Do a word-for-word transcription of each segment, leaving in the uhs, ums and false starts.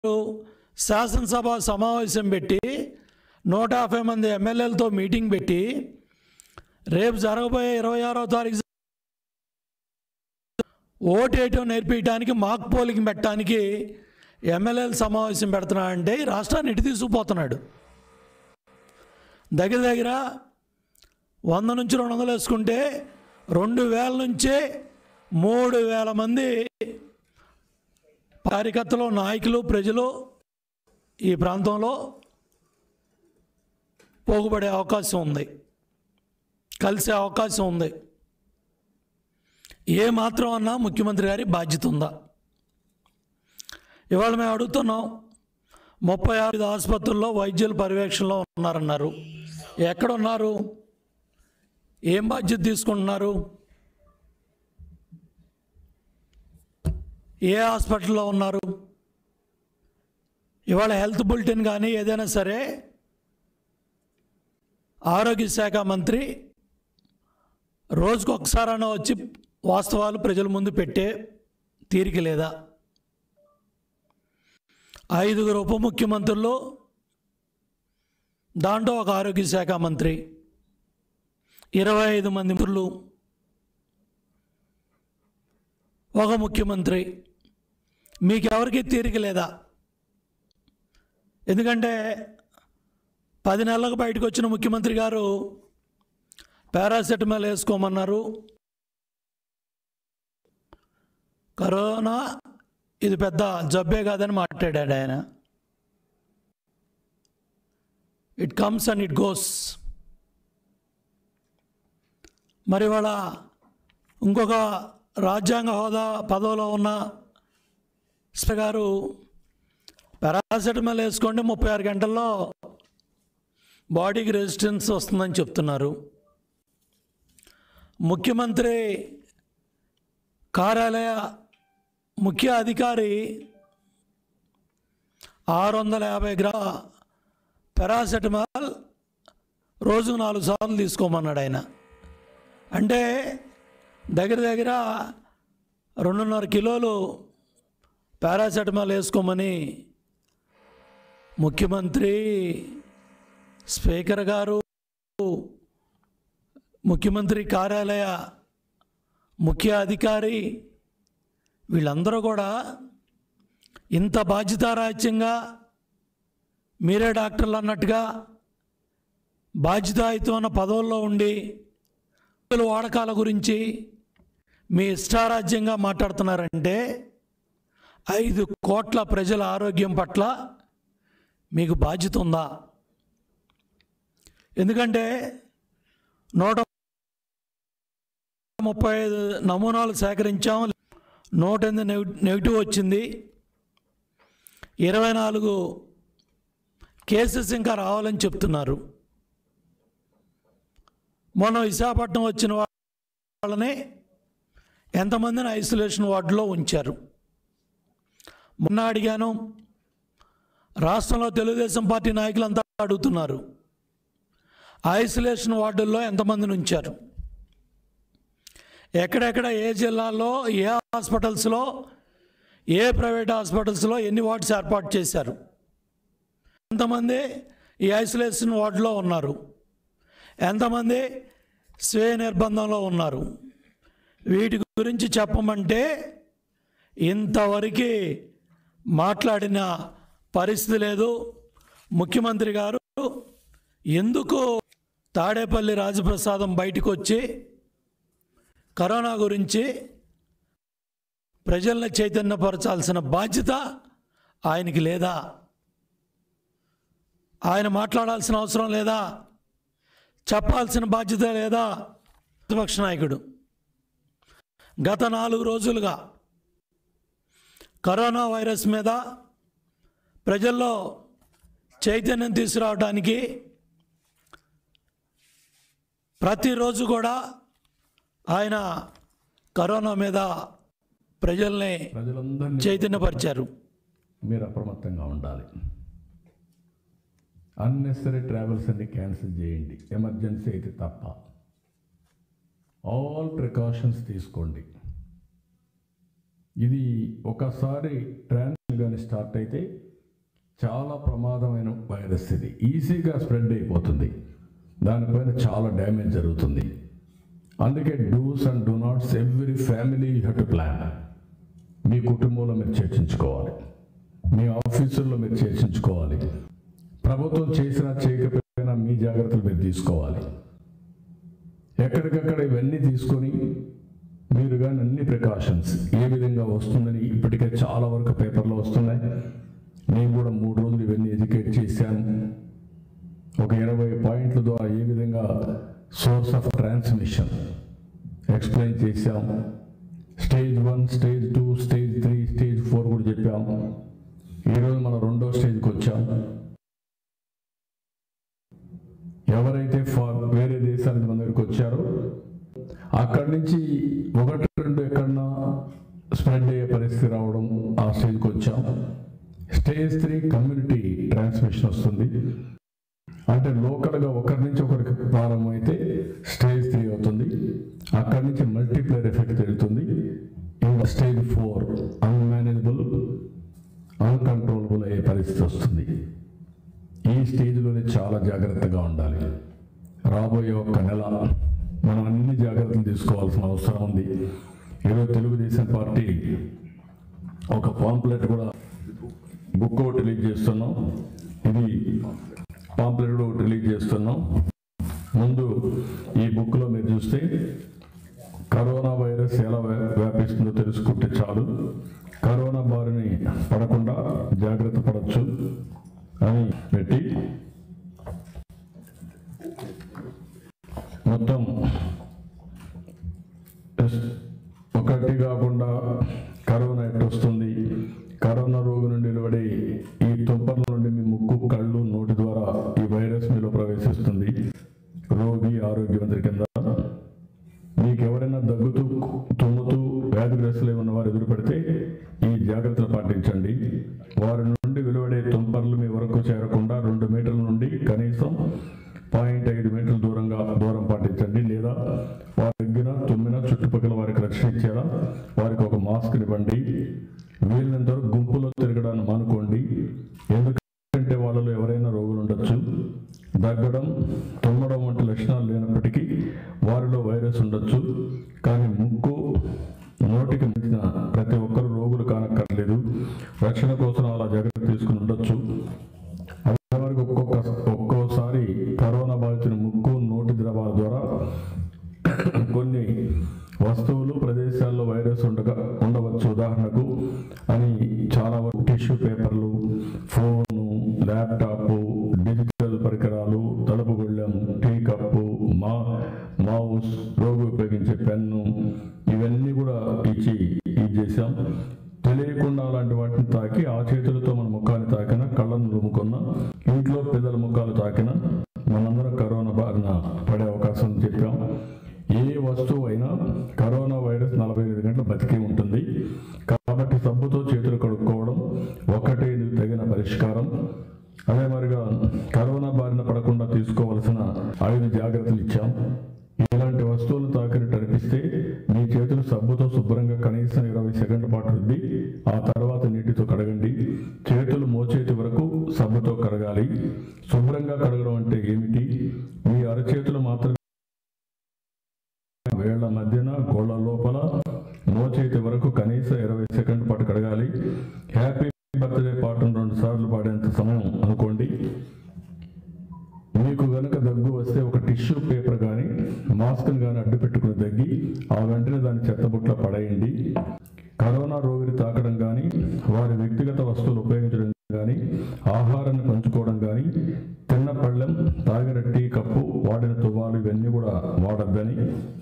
శాసనసభ సమావేశం పెట్టి నూట యాభై మంది ఎమ్మెల్యేలతో మీటింగ్ పెట్టి రేపు జరగబోయే ఇరవై ఆరో తారీఖు ఓటేయటం నేర్పించడానికి మాక్ పోలింగ్ పెట్టడానికి ఎమ్మెల్యేల సమావేశం పెడుతున్నాడంటే ఈ రాష్ట్రాన్ని ఇటు తీసుకుపోతున్నాడు. దగ్గర దగ్గర వంద నుంచి రెండు వందలు వేసుకుంటే రెండు వేల నుంచే మూడు వేల మంది కార్యకర్తలు, నాయకులు, ప్రజలు ఈ ప్రాంతంలో పోగుపడే అవకాశం ఉంది, కలిసే అవకాశం ఉంది. ఏ మాత్రం అన్నా ముఖ్యమంత్రి గారి బాధ్యత ఉందా? ఇవాళ మేము అడుగుతున్నాం, ముప్పై ఐదు ఆసుపత్రుల్లో వైద్యుల పర్యవేక్షణలో ఉన్నారన్నారు. ఎక్కడున్నారు? ఏం బాధ్యత తీసుకుంటున్నారు? ఏ హాస్పిటల్లో ఉన్నారు? ఇవాళ హెల్త్ బులెటిన్ కానీ ఏదైనా సరే ఆరోగ్య శాఖ మంత్రి రోజుకు ఒకసారైనా వచ్చి వాస్తవాలు ప్రజల ముందు పెట్టే తీరిక లేదా? ఐదుగురు ఉప ముఖ్యమంత్రులు, దాంట్లో ఒక ఆరోగ్య శాఖ మంత్రి, ఇరవై ఐదు మంది మంత్రులు, ఒక ముఖ్యమంత్రి, మీకెవరికి తీరిక లేదా? ఎందుకంటే పది నెలలకు బయటకు వచ్చిన ముఖ్యమంత్రి గారు పారాసెటమాల్ వేసుకోమన్నారు. కరోనా ఇది పెద్ద జబ్బే కాదని మాట్లాడాడు ఆయన. It comes and it goes. మరి వాళ్ళ ఇంకొక రాజ్యాంగ హోదా పదవిలో ఉన్న స్పీకర్ గారు పారాసెటమాల్ వేసుకోండి ముప్పై ఆరు గంటల్లో బాడీకి రెసిస్టెన్స్ వస్తుందని చెప్తున్నారు. ముఖ్యమంత్రి కార్యాలయ ముఖ్య అధికారి ఆరు వందల యాభై గ్రా పారాసెటమాల్ రోజుకు నాలుగు సార్లు తీసుకోమన్నాడు ఆయన. అంటే దగ్గర దగ్గర రెండున్నర కిలోలు పారాసెటమాల్ వేసుకోమని ముఖ్యమంత్రి, స్పీకర్ గారు, ముఖ్యమంత్రి కార్యాలయ ముఖ్య అధికారి వీళ్ళందరూ కూడా ఇంత బాధ్యతారాహిత్యంగా మీరే డాక్టర్లు అన్నట్టుగా బాధ్యతాయుతమైన పదవుల్లో ఉండి వాడకాల గురించి మీ ఇష్టారాజ్యంగా మాట్లాడుతున్నారంటే ఐదు కోట్ల ప్రజల ఆరోగ్యం పట్ల మీకు బాధ్యత ఉందా? ఎందుకంటే నూట ముప్పై ఐదు నమూనాలు సేకరించాం, నూట ఎనిమిది నెగిటివ్ వచ్చింది, ఇరవై నాలుగు కేసెస్ ఇంకా రావాలని చెప్తున్నారు. మొన్న విశాఖపట్నం వచ్చిన వాళ్ళని ఎంతమందిని ఐసోలేషన్ వార్డులో ఉంచారు? మొన్న అడిగాను, రాష్ట్రంలో తెలుగుదేశం పార్టీ నాయకులంతా అడుగుతున్నారు, ఐసోలేషన్ వార్డుల్లో ఎంతమందిని ఉంచారు? ఎక్కడెక్కడ, ఏ జిల్లాల్లో, ఏ హాస్పిటల్స్లో, ఏ ప్రైవేట్ హాస్పిటల్స్లో ఎన్ని వార్డ్స్ ఏర్పాటు చేశారు? ఎంతమంది ఈ ఐసోలేషన్ వార్డులో ఉన్నారు? ఎంతమంది స్వీయ నిర్బంధంలో ఉన్నారు? వీటి గురించి చెప్పమంటే ఇంతవరకు మాట్లాడిన పరిస్థితి లేదు. ముఖ్యమంత్రి గారు ఎందుకు తాడేపల్లి రాజప్రసాదం బయటకు వచ్చి కరోనా గురించి ప్రజల్ని చైతన్యపరచాల్సిన బాధ్యత ఆయనకి లేదా? ఆయన మాట్లాడాల్సిన అవసరం లేదా? చెప్పాల్సిన బాధ్యత లేదా? ప్రతిపక్ష నాయకుడు గత నాలుగు రోజులుగా కరోనా వైరస్ మీద ప్రజల్లో చైతన్యం తీసుకురావడానికి ప్రతిరోజు కూడా ఆయన కరోనా మీద ప్రజల్ని చైతన్యపరిచారు. మీరు అప్రమత్తంగా ఉండాలి. అన్నెసరీ ట్రావెల్స్ అన్ని క్యాన్సిల్ చేయండి, ఎమర్జెన్సీ అయితే తప్ప. ఆల్ ప్రికాషన్స్ తీసుకోండి. ఇది ఒకసారి ట్రాన్స్ కానీ స్టార్ట్ అయితే చాలా ప్రమాదమైన వైరస్ ఇది, ఈజీగా స్ప్రెడ్ అయిపోతుంది, దానిపైన చాలా డ్యామేజ్ జరుగుతుంది. అందుకే dos and don'ts every family you have to plan. మీ కుటుంబంలో మీరు చర్చించుకోవాలి, మీ ఆఫీసుల్లో మీరు చర్చించుకోవాలి, ప్రభుత్వం చేసినా చేయకపోయినా మీ జాగ్రత్తలు మీరు తీసుకోవాలి. ఎక్కడికక్కడ ఇవన్నీ తీసుకొని మీరు కానీ అన్ని ప్రికాషన్స్ ఏ విధంగా వస్తుందని ఇప్పటికే చాలా వరకు పేపర్లో వస్తున్నాయి. నేను కూడా మూడు రోజులు ఇవన్నీ ఎడ్యుకేట్ చేశాను. ఒక ఇరవై పాయింట్ల ద్వారా ఏ విధంగా సోర్స్ ఆఫ్ ట్రాన్స్మిషన్ ఎక్స్ప్లెయిన్ చేశాం. Stage one, stage two, stage three, stage four కూడా చెప్పాము. ఈరోజు మనం రెండో స్టేజ్కి వచ్చాం. ఎవరైతే వేరే దేశాల మన దగ్గరికి వచ్చారో అక్కడి నుంచి ఒకటి రెండు ఎక్కడన్నా స్ప్రెడ్ అయ్యే పరిస్థితి రావడం, ఆ స్టేజ్కి వచ్చాం. స్టేజ్ త్రీ కమ్యూనిటీ ట్రాన్స్మిషన్ వస్తుంది. అంటే లోకల్గా ఒకరి నుంచి ఒకరికి ప్రారంభమైతే స్టేజ్ త్రీ అవుతుంది. అక్కడి నుంచి మల్టీప్లేయర్ ఎఫెక్ట్ జరుగుతుంది. ఇంకా స్టేజ్ ఫోర్ అన్మేనేజబుల్, అన్కంట్రోలబుల్ అయ్యే పరిస్థితి వస్తుంది. ఈ స్టేజ్లోనే చాలా జాగ్రత్తగా ఉండాలి. రాబోయే ఒక్క నెల మనం అన్ని జాగ్రత్తలు తీసుకోవాల్సిన అవసరం ఉంది. ఈరోజు తెలుగుదేశం పార్టీ ఒక పాంప్లెట్ కూడా బుక్ ఒకటి రిలీజ్ చేస్తున్నాం. ఇది పాంప్లెట్ కూడా ఒకటి రిలీజ్ చేస్తున్నాం. ముందు ఈ బుక్లో మీరు చూస్తే కరోనా వైరస్ ఎలా వ్యాపిస్తుందో తెలుసుకుంటే చాలు, కరోనా బారిని పడకుండా జాగ్రత్త పడవచ్చు అని పెట్టి మొత్తం ఒకటి కాకుండా కరోనా ఎట్టు వస్తుంది, కరోనా రోగి నుండి నిలబడి ఈ తుంపర్ల నుండి మీ ముక్కు, కళ్ళు, నోటి ద్వారా ఈ వైరస్ మీలో ప్రవేశిస్తుంది. రోగి ఆరోగ్యవంతుడి కింద మీకు ఎవరైనా దగ్గుతూ తుమ్ముతూ వ్యాధిగ్రస్తులు ఉన్న వారు ఎదురు పెడితే ఈ జాగ్రత్తలు పాటించండి. వారి నుండి వెలువడే తుంపర్లు మీ వరకు చేరకుండా రెండు మీటర్ల నుండి కనీసం పాయింట్ ఐదు మీటర్ల దూరంగా దూరం పాటించండి. లేదా వారి దగ్గర తుమ్మిన చుట్టుపక్కల వారికి రక్షణ ఇచ్చేలా వారికి ఒక మాస్క్ ఇవ్వండి. వీళ్ళంత వరకు గుంపులో తిరగడాన్ని మానుకోండి. ఎందుకంటే వాళ్ళలో ఎవరైనా రోగులు ఉండొచ్చు. దగ్గడం, తుమ్మడం వంటి లక్షణాలు లేనప్పటికీ వారిలో వైరస్ ఉండొచ్చు. కానీ ముక్కు, నోటికి మించిన ప్రతి ఒక్కరు రోగులు కానక్కర్లేదు. రక్షణ కోసం అలా జాగ్రత్త తీసుకుని ఉండొచ్చు. అదే వరకు ఒక్కొక్క ఒక్కోసారి కరోనా బాధితుల ముక్కు, నోటి ద్రవాల ద్వారా కొన్ని వస్తువులు ప్రదేశాల్లో వైరస్ ఉండగా ఉండవచ్చు. ఉదాహరణకు అని చాలా వరకు టిష్యూ పేపర్లు, ఫోను, ల్యాప్టాప్, డిజిటల్ పరికరాలు, తలుపు గొళ్ళెం, టీ కప్పు, మా మౌస్, రోగి ఉపయోగించే పెన్ను, ఇవన్నీ కూడా ఇచ్చి ఇది చేసాం. తెలియకుండా అలాంటి వాటిని తాకి ఆ చేతులతో మన ముఖాన్ని తాకిన, కళ్ళను రుముకున్న, ఇంట్లో పిల్లల ముఖాలు తాకిన మనందరం కరోనా బారిన పడే అవకాశం చెప్పాం. ఏ వస్తువు అయినా కరోనా వైరస్ నలభై ఐదు గంటలు బతికి ఉంటుంది. కాబట్టి సబ్బుతో చేతులు కడుక్కోవడం ఒకటే ఇందుకు తగిన పరిష్కారం. అదే మరిగా కరోనా బారిన పడకుండా తీసుకోవాల్సిన ఐదు జాగ్రత్తలు ఇచ్చాం. ఇలాంటి వస్తువులు తాకినట్టు అనిపిస్తే మీ చేతులు సబ్బుతో శుభ్రంగా కనీసం ఇరవై సెకండ్ల పాటు రుద్ది ఆ తర్వాత నీటితో కడగండి. చేతులు మోచేతి వరకు సబ్బుతో కడగాలి. శుభ్రంగా కడగడం అంటే ఏమిటి? మీ అరచేతులు మాత్రమే వేళ్ల మధ్యన, గోళ్ల లోపల, మోచేతి వరకు కనీసం ఇరవై సెకండ్ల పాటు కడగాలి. హ్యాపీ బర్త్డే పాటను రెండు సార్లు పాడేంత సమయం అనుకోండి. మీకు కనుక దగ్గు వస్తే ఒక టిష్యూ పేపర్ కానీ మాస్క్ని కానీ అడ్డు పెట్టుకుని దగ్గి ఆ వెంటనే దాన్ని చెత్తబుట్లో పడేయండి. కరోనా రోగిని తాకడం కానీ, వారి వ్యక్తిగత వస్తువులు ఉపయోగించడం కానీ, ఆహారాన్ని పంచుకోవడం కానీ, తిన్న పళ్ళెం, తాగిన టీ కప్పు, వాడిన తువ్వాలు ఇవన్నీ కూడా వాడద్దని.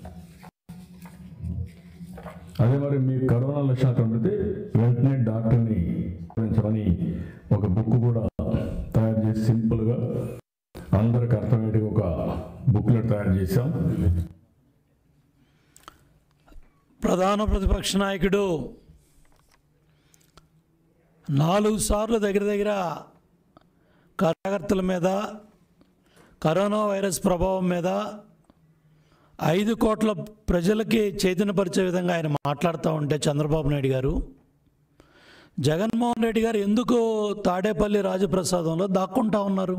అదే మరి మీకు కరోనా లక్షణాలు కనిపితే వెంటనే డాక్టర్ని సంప్రదించమని ఒక బుక్ కూడా తయారు చేసి సింపుల్గా అందరికి అర్థమయ్యేది ఒక బుక్లెట్ తయారు చేశాం. ప్రధాన ప్రతిపక్ష నాయకుడు నాలుగు సార్లు దగ్గర దగ్గర కార్యకర్తల మీద, కరోనా వైరస్ ప్రభావం మీద ఐదు కోట్ల ప్రజలకి చైతన్యపరిచే విధంగా ఆయన మాట్లాడుతూ ఉంటే చంద్రబాబు నాయుడు గారు జగన్మోహన్ రెడ్డి గారు ఎందుకు తాడేపల్లి రాజప్రసాదంలో దాక్కుంటా ఉన్నారు?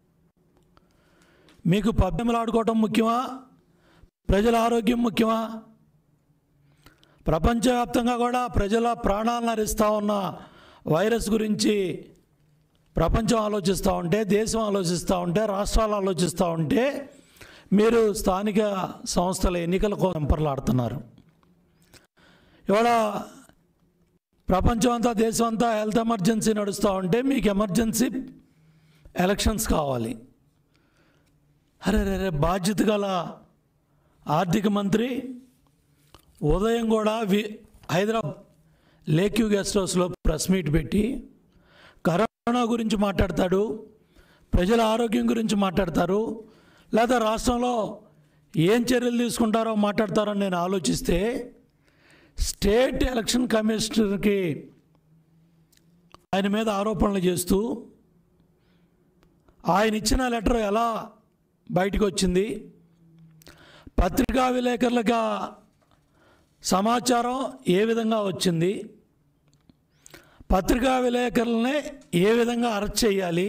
మీకు పబ్బెమ్మలు ఆడుకోవటం ముఖ్యమా, ప్రజల ఆరోగ్యం ముఖ్యమా? ప్రపంచవ్యాప్తంగా కూడా ప్రజల ప్రాణాలను హరిస్తూ ఉన్న వైరస్ గురించి ప్రపంచం ఆలోచిస్తూ ఉంటే, దేశం ఆలోచిస్తూ ఉంటే, రాష్ట్రాలు ఆలోచిస్తూ ఉంటే మీరు స్థానిక సంస్థల ఎన్నికల కోసం వెంపర్లాడుతున్నారు. ఇవాళ ప్రపంచం అంతా, దేశం అంతా హెల్త్ ఎమర్జెన్సీ నడుస్తూ ఉంటే మీకు ఎమర్జెన్సీ ఎలక్షన్స్ కావాలి. అరే రే బాధ్యత గల ఆర్థిక మంత్రి ఉదయం కూడా వి హైదరాబాద్ లేక్యూ గెస్ట్ హౌస్లో ప్రెస్ మీట్ పెట్టి కరోనా గురించి మాట్లాడతాడు, ప్రజల ఆరోగ్యం గురించి మాట్లాడతారు, లేదా రాష్ట్రంలో ఏం చర్యలు తీసుకుంటారో మాట్లాడతారో నేను ఆలోచిస్తే, స్టేట్ ఎలక్షన్ కమిషనర్కి ఆయన మీద ఆరోపణలు చేస్తూ ఆయన ఇచ్చిన లెటర్ ఎలా బయటకు వచ్చింది, పత్రికా విలేకరులుగా సమాచారం ఏ విధంగా వచ్చింది, పత్రికా విలేకరులనే ఏ విధంగా అరెస్ట్ చేయాలి,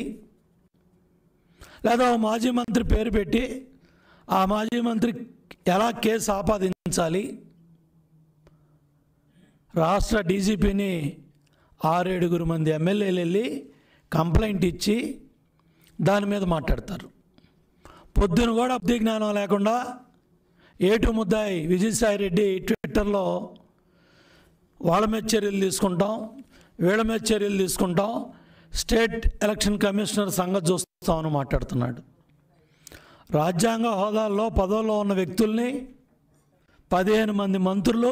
లేదా మాజీ మంత్రి పేరు పెట్టి ఆ మాజీ మంత్రి ఎలా కేసు ఆపాదించాలి, రాష్ట్ర డీజీపీని ఆరేడుగురు మంది ఎమ్మెల్యేలు వెళ్ళి కంప్లైంట్ ఇచ్చి దాని మీద మాట్లాడతారు. పొద్దున కూడా అబ్ది జ్ఞానం లేకుండా ఏటు ముద్దాయి విజయసాయి రెడ్డి ట్విట్టర్లో వాళ్ళ మీద చర్యలు తీసుకుంటాం, వీళ్ళ మీద చర్యలు తీసుకుంటాం, స్టేట్ ఎలక్షన్ కమిషనర్ సంగతి చూస్తామని మాట్లాడుతున్నాడు. రాజ్యాంగ హోదాల్లో పదవుల్లో ఉన్న వ్యక్తుల్ని, పదిహేను మంది మంత్రులు,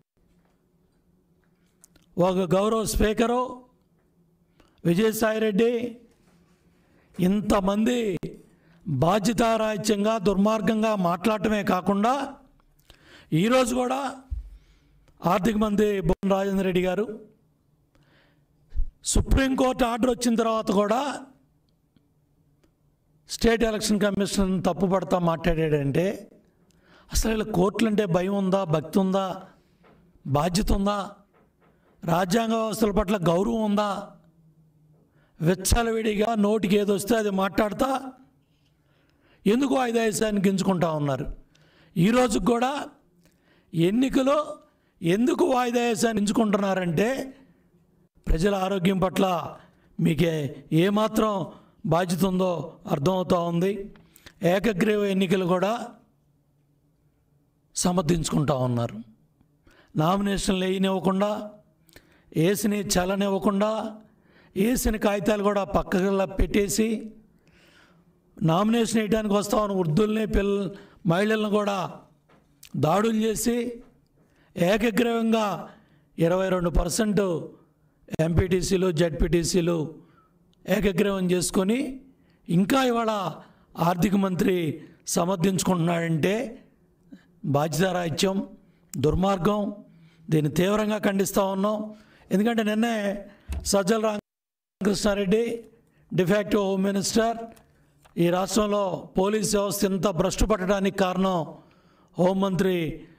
ఒక గౌరవ స్పీకరు విజయసాయి రెడ్డి, ఇంతమంది బాధ్యతారాహిత్యంగా దుర్మార్గంగా మాట్లాడటమే కాకుండా ఈరోజు కూడా ఆర్థిక మంత్రి బొగ్గన రాజేంద్ర రెడ్డి గారు సుప్రీంకోర్టు ఆర్డర్ వచ్చిన తర్వాత కూడా స్టేట్ ఎలక్షన్ కమిషనర్ని తప్పుపడతా మాట్లాడాడంటే అసలు వీళ్ళ కోర్టులు అంటే భయం ఉందా, భక్తి ఉందా, బాధ్యత ఉందా, రాజ్యాంగ వ్యవస్థల పట్ల గౌరవం ఉందా? విచ్చలవిడిగా నోటికి ఏది వస్తే అది మాట్లాడతా ఎందుకు వాయిదాసాన్ని గింజుకుంటా ఉన్నారు. ఈరోజు కూడా ఎన్నికలు ఎందుకు వాయిదాసాన్ని గింజుకుంటున్నారంటే ప్రజల ఆరోగ్యం పట్ల మీకే ఏమాత్రం బాధ్యత ఉందో అర్థమవుతూ ఉంది. ఏకగ్రీవ ఎన్నికలు కూడా సమర్థించుకుంటా ఉన్నారు. నామినేషన్లు వేయనివ్వకుండా, ఏసిని చల్లనివ్వకుండా, వేసిన కాగితాలు కూడా పక్కగా పెట్టేసి, నామినేషన్ వేయడానికి వస్తామని వృద్ధుల్ని, పిల్ల మహిళలను కూడా దాడులు చేసి ఏకగ్రీవంగా ఇరవై రెండు పర్సెంట్ ఎంపీటీసీలు, జడ్పీటీసీలు ఏకగ్రీవం చేసుకొని ఇంకా ఇవాళ ఆర్థిక మంత్రి సమర్థించుకుంటున్నాడంటే బాధ్యతారాహిత్యం, దుర్మార్గం. దీన్ని తీవ్రంగా ఖండిస్తూ ఉన్నాం. ఎందుకంటే నిన్నే Sajjala Ramakrishna Reddy de facto home minister, ఈ రాష్ట్రంలో పోలీస్ వ్యవస్థ ఇంత భ్రష్టు పట్టడానికి కారణం హోంమంత్రి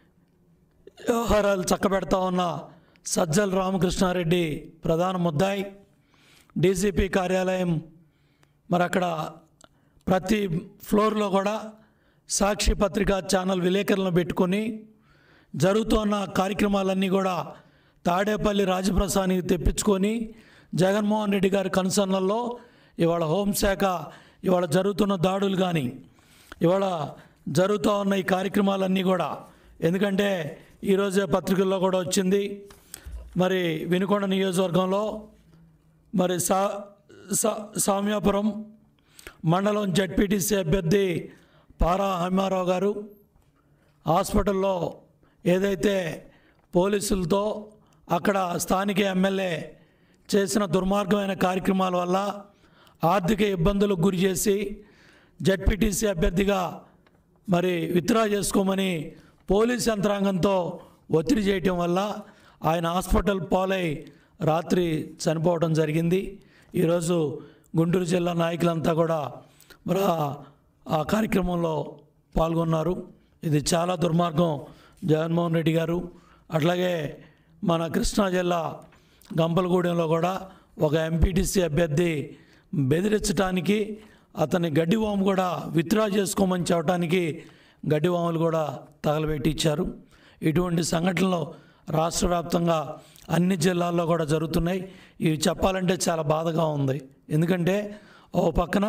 వ్యవహారాలు చక్కబెడతా ఉన్న సజ్జల రామకృష్ణారెడ్డి ప్రధాన ముద్దాయి. డీజీపీ కార్యాలయం మరి అక్కడ ప్రతి ఫ్లోర్లో కూడా సాక్షి పత్రికా ఛానల్ విలేకరులను పెట్టుకొని జరుగుతున్న కార్యక్రమాలన్నీ కూడా తాడేపల్లి రాజప్రసాదానికి తెప్పించుకొని జగన్మోహన్ రెడ్డి గారి కనుసన్నల్లో ఇవాళ హోంశాఖ ఇవాళ జరుగుతున్న దాడులు కానీ, ఇవాళ జరుగుతూ ఉన్న ఈ కార్యక్రమాలన్నీ కూడా, ఎందుకంటే ఈరోజే పత్రికల్లో కూడా వచ్చింది, మరి వినుకొండ నియోజకవర్గంలో మరి సా సామ్యాపురం మండలం జడ్పీటీసీ అభ్యర్థి పారా హైమారావు గారు హాస్పిటల్లో ఏదైతే పోలీసులతో అక్కడ స్థానిక ఎమ్మెల్యే చేసిన దుర్మార్గమైన కార్యక్రమాల వల్ల ఆర్థిక ఇబ్బందులకు గురి చేసి జడ్పీటీసీ అభ్యర్థిగా మరి విత్డ్రా చేసుకోమని పోలీస్ యంత్రాంగంతో ఒత్తిడి చేయటం వల్ల ఆయన హాస్పిటల్ పాలై రాత్రి చనిపోవడం జరిగింది. ఈరోజు గుంటూరు జిల్లా నాయకులంతా కూడా మరి ఆ కార్యక్రమంలో పాల్గొన్నారు. ఇది చాలా దుర్మార్గం. జగన్మోహన్ రెడ్డి గారు, అట్లాగే మన కృష్ణా జిల్లా గంపలగూడెంలో కూడా ఒక ఎంపీటీసీ అభ్యర్థి బెదిరించడానికి అతని గడ్డివాము కూడా విత్డ్రా చేసుకోమని చెప్పడానికి గడ్డివాములు కూడా తగలబెట్టి ఇచ్చారు. ఇటువంటి సంఘటనలు రాష్ట్ర వ్యాప్తంగా అన్ని జిల్లాల్లో కూడా జరుగుతున్నాయి. ఇవి చెప్పాలంటే చాలా బాధగా ఉంది. ఎందుకంటే ఓ పక్కన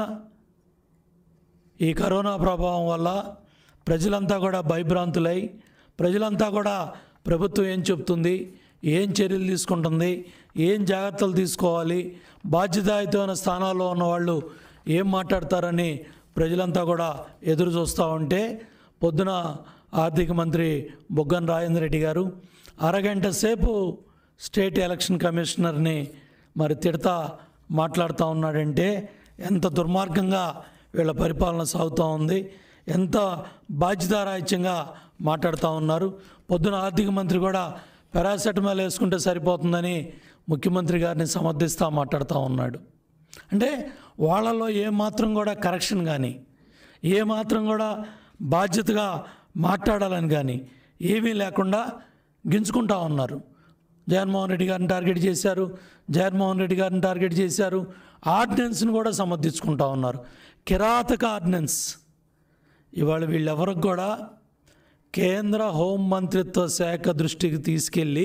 ఈ కరోనా ప్రభావం వల్ల ప్రజలంతా కూడా భయభ్రాంతులై, ప్రజలంతా కూడా ప్రభుత్వం ఏం చెప్తుంది, ఏం చర్యలు తీసుకుంటుంది, ఏం జాగ్రత్తలు తీసుకోవాలి, బాధ్యతాయుతమైన స్థానాల్లో ఉన్నవాళ్ళు ఏం మాట్లాడతారని ప్రజలంతా కూడా ఎదురు చూస్తూ ఉంటే, పొద్దున ఆర్థిక మంత్రి బుగ్గన రాజేంద్ర రెడ్డి గారు అరగంట సేపు స్టేట్ ఎలక్షన్ కమిషనర్ని మరి తిడతా మాట్లాడుతూ ఉన్నాడంటే ఎంత దుర్మార్గంగా వీళ్ళ పరిపాలన సాగుతూ ఉంది, ఎంత బాధ్యతారాహిత్యంగా మాట్లాడుతూ ఉన్నారు. పొద్దున ఆర్థిక మంత్రి కూడా పారాసెటమాల్ వేసుకుంటే సరిపోతుందని ముఖ్యమంత్రి గారిని సమర్థిస్తూ మాట్లాడుతూ ఉన్నాడు. అంటే వాళ్ళలో ఏమాత్రం కూడా కరెక్షన్ కానీ, ఏమాత్రం కూడా బాధ్యతగా మాట్లాడాలని కానీ ఏమీ లేకుండా గింజుకుంటా ఉన్నారు. జగన్మోహన్ రెడ్డి గారిని టార్గెట్ చేశారు, జగన్మోహన్ రెడ్డి గారిని టార్గెట్ చేశారు, ఆర్డినెన్స్ని కూడా సమర్థించుకుంటా ఉన్నారు. కిరాతక ఆర్డినెన్స్. ఇవాళ వీళ్ళెవరికి కూడా కేంద్ర హోంమంత్రిత్వ శాఖ దృష్టికి తీసుకెళ్ళి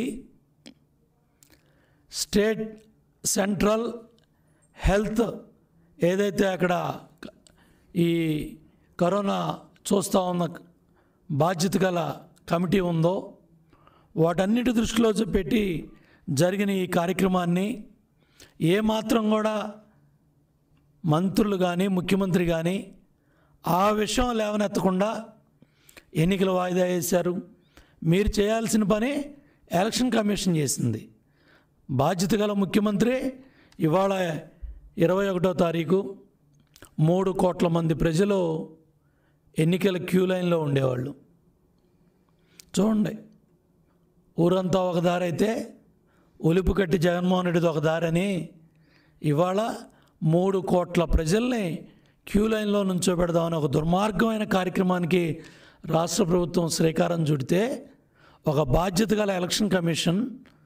స్టేట్ సెంట్రల్ హెల్త్ ఏదైతే అక్కడ ఈ కరోనా చూస్తూ ఉన్న బాధ్యత గల కమిటీ ఉందో వాటన్నిటి దృష్టిలో పెట్టి జరిగిన ఈ కార్యక్రమాన్ని ఏమాత్రం కూడా మంత్రులు కానీ ముఖ్యమంత్రి కానీ ఆ విషయం లేవనెత్తకుండా ఎన్నికలు వాయిదా వేశారు. మీరు చేయాల్సిన పని ఎలక్షన్ కమిషన్ చేసింది. బాధ్యత గల ముఖ్యమంత్రి ఇవాళ ఇరవై ఒకటో తారీఖు మూడు కోట్ల మంది ప్రజలు ఎన్నికల క్యూ లైన్లో ఉండేవాళ్ళు. చూడండి, ఊరంతా ఒక దారి అయితే ఒలుపు కట్టి జగన్మోహన్ రెడ్డిది ఒక దారని ఇవాళ మూడు కోట్ల ప్రజల్ని క్యూ లైన్లో నుంచోబెడదామని ఒక దుర్మార్గమైన కార్యక్రమానికి రాష్ట్ర ప్రభుత్వం శ్రీకారం చుడితే ఒక బాధ్యత గల ఎలక్షన్ కమిషన్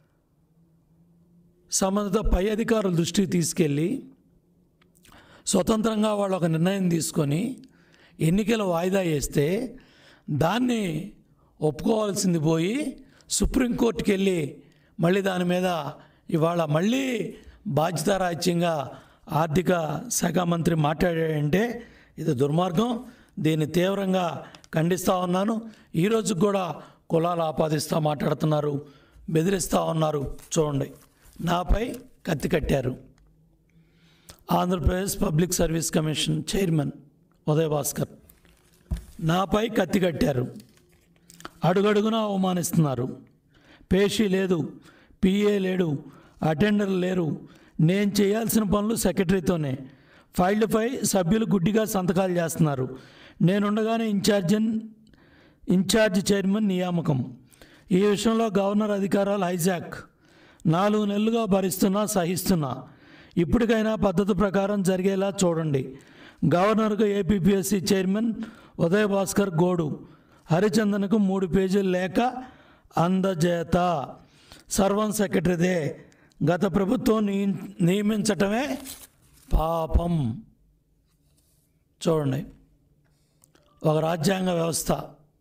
సంబంధిత పై అధికారుల దృష్టికి తీసుకెళ్ళి స్వతంత్రంగా వాళ్ళు ఒక నిర్ణయం తీసుకొని ఎన్నికల వాయిదా వేస్తే దాన్ని ఒప్పుకోవాల్సింది పోయి సుప్రీంకోర్టుకి వెళ్ళి మళ్ళీ దాని మీద ఇవాళ మళ్ళీ బాధ్యతారాహిత్యంగా ఆర్థిక శాఖ మంత్రి మాట్లాడాడంటే ఇది దుర్మార్గం. దీన్ని తీవ్రంగా ఖండిస్తూ ఉన్నాను. ఈరోజు కూడా కులాలు ఆపాదిస్తూ మాట్లాడుతున్నారు, బెదిరిస్తూ ఉన్నారు. చూడండి, నాపై కత్తి కట్టారు. Andhra Pradesh public service commission chairman Uday Bhaskar నాపై కత్తి కట్టారు. అడుగడుగునా అవమానిస్తున్నారు. పేషీ లేదు, పిఏ లేడు, అటెండర్ లేరు. నేను చేయాల్సిన పనులు సెక్రటరీతోనే. ఫైల్డ్పై సభ్యులు గుడ్డిగా సంతకాలు చేస్తున్నారు. నేనుండగానే ఇన్ఛార్జన్ ఇన్ఛార్జ్ చైర్మన్ నియామకం. ఈ విషయంలో గవర్నర్ అధికారాలు హైజాక్. నాలుగు నెలలుగా భరిస్తున్నా, సహిస్తున్నా. ఇప్పటికైనా పద్ధతి ప్రకారం జరిగేలా చూడండి. గవర్నర్కు ఏపీపీఎస్సీ చైర్మన్ ఉదయ్ భాస్కర్ గోడు. హరిచందన్కు మూడు పేజీల లేఖ అందజేత. సర్వం సెక్రటరీదే. గత ప్రభుత్వం నియమించటమే పాపం. చూడండి, ఒక రాజ్యాంగ వ్యవస్థ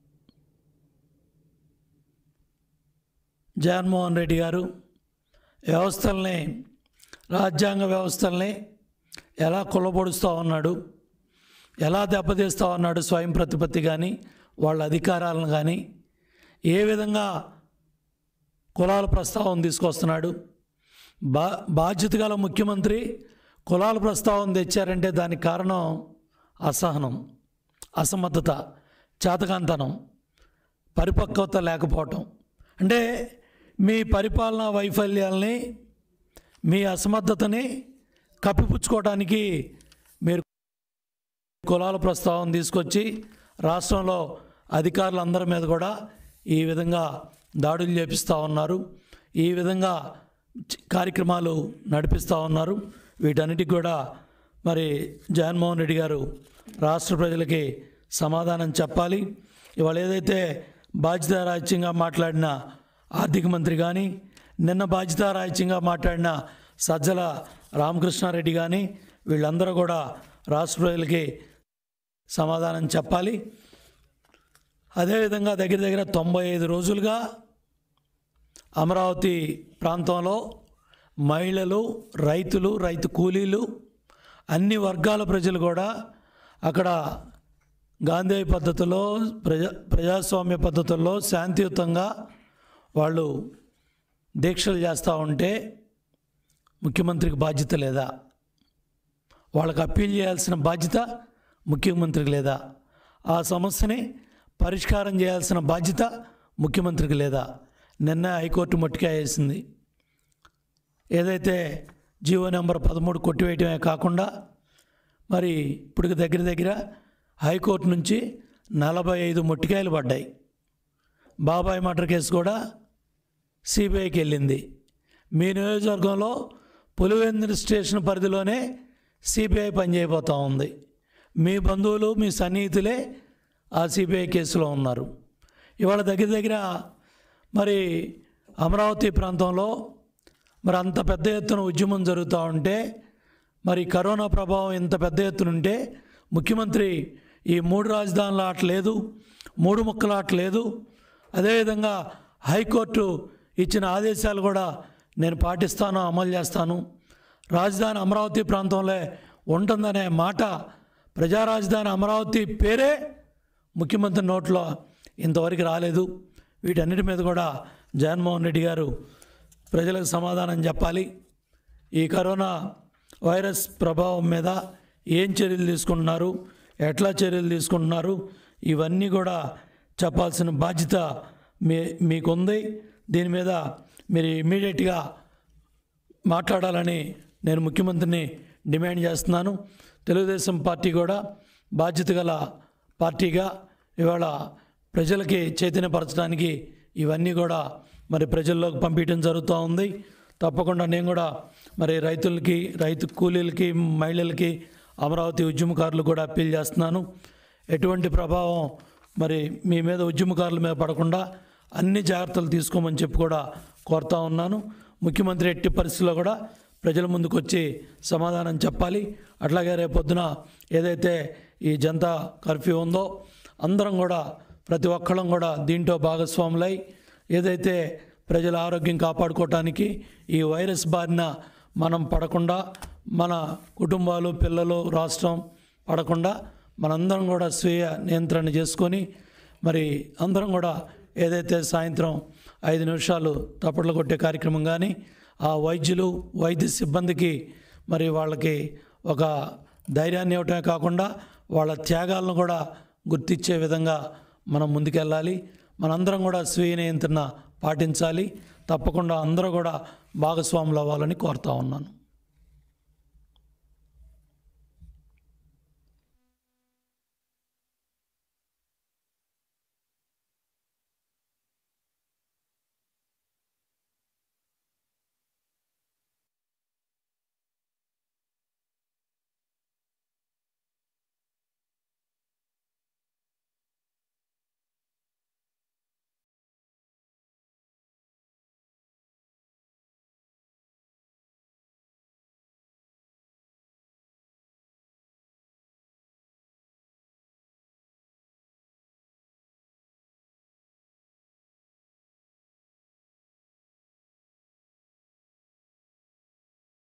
జగన్మోహన్ రెడ్డి గారు వ్యవస్థల్ని, రాజ్యాంగ వ్యవస్థల్ని ఎలా కులబొడుస్తూ ఉన్నాడు, ఎలా దెబ్బతీస్తూ ఉన్నాడు స్వయం ప్రతిపత్తి కానీ వాళ్ళ అధికారాలను కానీ, ఏ విధంగా కులాల ప్రస్తావన తీసుకొస్తున్నాడు. బా బాధ్యత గల ముఖ్యమంత్రి కులాల ప్రస్తావన తెచ్చారంటే దానికి కారణం అసహనం, అసమర్థత, చేతకాంతనం, పరిపక్వత లేకపోవటం. అంటే మీ పరిపాలనా వైఫల్యాల్ని, మీ అసమర్థతని కప్పిపుచ్చుకోవడానికి మీరు కులాల ప్రస్తావన తీసుకొచ్చి రాష్ట్రంలో అధికారులందరి మీద కూడా ఈ విధంగా దాడులు చేపిస్తూ ఉన్నారు. ఈ విధంగా కార్యక్రమాలు నడిపిస్తూ ఉన్నారు. వీటన్నిటికి కూడా మరి జగన్మోహన్ రెడ్డి గారు రాష్ట్ర ప్రజలకి సమాధానం చెప్పాలి. ఇవాళ ఏదైతే బాధ్యతారాహిత్యంగా మాట్లాడిన ఆర్థిక మంత్రి కానీ, నిన్న బాధ్యతారాహిత్యంగా మాట్లాడిన సజ్జల రామకృష్ణారెడ్డి కానీ వీళ్ళందరూ కూడా రాష్ట్ర ప్రజలకి సమాధానం చెప్పాలి. అదేవిధంగా దగ్గర దగ్గర తొంభై ఐదు రోజులుగా అమరావతి ప్రాంతంలో మహిళలు, రైతులు, రైతు కూలీలు, అన్ని వర్గాల ప్రజలు కూడా అక్కడ గాంధీ పద్ధతిలో ప్రజా ప్రజాస్వామ్య పద్ధతుల్లో శాంతియుతంగా వాళ్ళు దీక్షలు చేస్తూ ఉంటే ముఖ్యమంత్రికి బాధ్యత లేదా? వాళ్ళకి అప్పీల్ చేయాల్సిన బాధ్యత ముఖ్యమంత్రికి లేదా? ఆ సమస్యని పరిష్కారం చేయాల్సిన బాధ్యత ముఖ్యమంత్రికి లేదా? నిన్న హైకోర్టు మట్టిగా వేసింది. ఏదైతే జీవో నెంబర్ పదమూడు కొట్టివేయటమే కాకుండా మరి ఇప్పుడు దగ్గర దగ్గర హైకోర్టు నుంచి నలభై ఐదు మొట్టికాయలు పడ్డాయి. బాబాయ్ మర్డర్ కేసు కూడా సిబిఐకి వెళ్ళింది. మీ నియోజకవర్గంలో పులివెందుల స్టేషన్ పరిధిలోనే సిబిఐ పనిచేయబోతూ ఉంది. మీ బంధువులు, మీ సన్నిహితులే ఆ సిబిఐ కేసులో ఉన్నారు. ఇవాళ దగ్గర దగ్గర మరి అమరావతి ప్రాంతంలో మరి అంత పెద్ద ఎత్తున ఉద్యమం జరుగుతూ ఉంటే, మరి కరోనా ప్రభావం ఇంత పెద్ద ఎత్తున ఉంటే ముఖ్యమంత్రి ఈ మూడు రాజధానుల ఆట లేదు, మూడు ముక్కల ఆట లేదు. అదేవిధంగా హైకోర్టు ఇచ్చిన ఆదేశాలు కూడా నేను పాటిస్తాను, అమలు చేస్తాను, రాజధాని అమరావతి ప్రాంతంలో ఉంటుందనే మాట, ప్రజా రాజధాని అమరావతి పేరే ముఖ్యమంత్రి నోట్లో ఇంతవరకు రాలేదు. వీటన్నిటి మీద కూడా జగన్మోహన్ రెడ్డి గారు ప్రజలకు సమాధానం చెప్పాలి. ఈ కరోనా వైరస్ ప్రభావం మీద ఏం చర్యలు తీసుకుంటున్నారు, ఎట్లా చర్యలు తీసుకుంటున్నారు, ఇవన్నీ కూడా చెప్పాల్సిన బాధ్యత మీ మీకుంది. దీని మీద మీరు ఇమ్మీడియట్గా మాట్లాడాలని నేను ముఖ్యమంత్రిని డిమాండ్ చేస్తున్నాను. తెలుగుదేశం పార్టీ కూడా బాధ్యత గల పార్టీగా ఇవాళ ప్రజలకి చైతన్యపరచడానికి ఇవన్నీ కూడా మరి ప్రజల్లోకి పంపించడం జరుగుతూ ఉంది. తప్పకుండా నేను కూడా మరి రైతులకి, రైతు కూలీలకి, మహిళలకి, అమరావతి ఉద్యమకారులు కూడా అప్పీల్ చేస్తున్నాను. ఎటువంటి ప్రభావం మరి మీ మీద ఉద్యమకారుల మీద పడకుండా అన్ని జాగ్రత్తలు తీసుకోమని చెప్పి కూడా కోరుతా ఉన్నాను. ముఖ్యమంత్రి ఎట్టి పరిస్థితుల్లో కూడా ప్రజల ముందుకు వచ్చి సమాధానం చెప్పాలి. అట్లాగే రేపొద్దున ఏదైతే ఈ జనతా కర్ఫ్యూ ఉందో అందరం కూడా ప్రతి ఒక్కళ్ళం కూడా దీంట్లో భాగస్వాములై ఏదైతే ప్రజల ఆరోగ్యం కాపాడుకోవటానికి ఈ వైరస్ బారిన మనం పడకుండా, మన కుటుంబాలు, పిల్లలు, రాష్ట్రం పడకుండా మనందరం కూడా స్వీయ నియంత్రణ చేసుకొని మరి అందరం కూడా ఏదైతే సాయంత్రం ఐదు నిమిషాలు తప్పట్లు కొట్టే కార్యక్రమం కానీ ఆ వైద్యులు, వైద్య సిబ్బందికి మరి వాళ్ళకి ఒక ధైర్యాన్ని ఇవ్వటమే కాకుండా వాళ్ళ త్యాగాలను కూడా గుర్తించే విధంగా మనం ముందుకెళ్ళాలి. మనందరం కూడా స్వీయ నియంత్రణ పాటించాలి. తప్పకుండా అందరూ కూడా భాగస్వాములు అవ్వాలని కోరుతా ఉన్నాను.